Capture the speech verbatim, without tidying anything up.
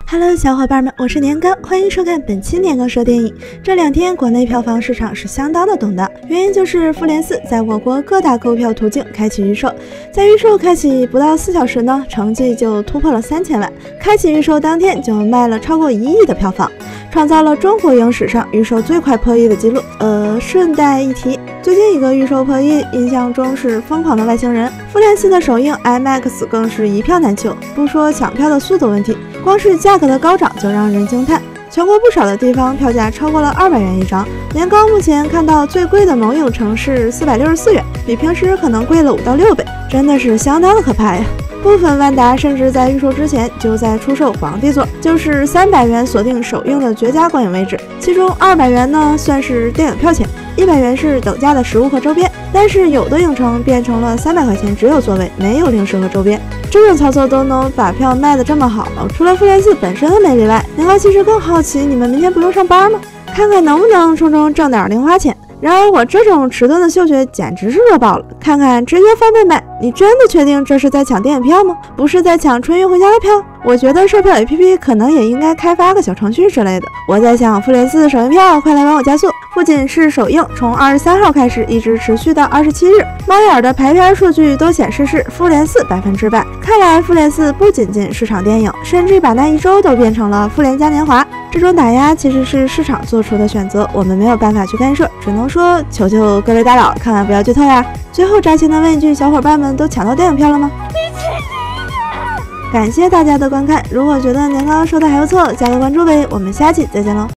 Hello， 小伙伴们，我是年糕，欢迎收看本期年糕说电影。这两天国内票房市场是相当的动荡，原因就是《复联四》在我国各大购票途径开启预售，在预售开启不到四小时呢，成绩就突破了三千万，开启预售当天就卖了超过一亿的票房，创造了中国影史上预售最快破亿的记录。呃，顺带一提，最近一个预售破亿，印象中是《疯狂的外星人》。复联四的首映 I M A X 更是一票难求，不说抢票的速度问题，光是价格的高涨就让人惊叹。全国不少的地方票价超过了二百元一张，年糕目前看到最贵的某影城是四百六十四元，比平时可能贵了五到六倍，真的是相当的可怕呀！部分万达甚至在预售之前就在出售皇帝座，就是三百元锁定首映的绝佳观影位置，其中二百元呢算是电影票钱，一百元是等价的食物和周边。但是有的影城变成了三百块钱只有座位，没有零食和周边，这种操作都能把票卖得这么好，除了复联四本身的魅力外，年糕其实更好奇，你们明天不用上班吗？看看能不能从中挣点零花钱。然而我这种迟钝的嗅觉简直是热爆了，看看直接翻倍卖，你真的确定这是在抢电影票吗？不是在抢春运回家的票？我觉得售票 A P P 可能也应该开发个小程序之类的。我在想复联四首映票快来帮我加速，不仅是首映，从二十三号开始一直持续到二十七日，猫眼的排片数据都显示是复联四百分之百。看来复联四不仅仅是场电影，甚至把那一周都变成了复联嘉年华。这种打压其实是市场做出的选择，我们没有办法去干涉，只能说求求各位大佬，看看不要剧透呀。最后扎心的问一句，小伙伴们都抢到电影票了吗？感谢大家的观看，如果觉得年糕说的还不错，加个关注呗，我们下期再见喽。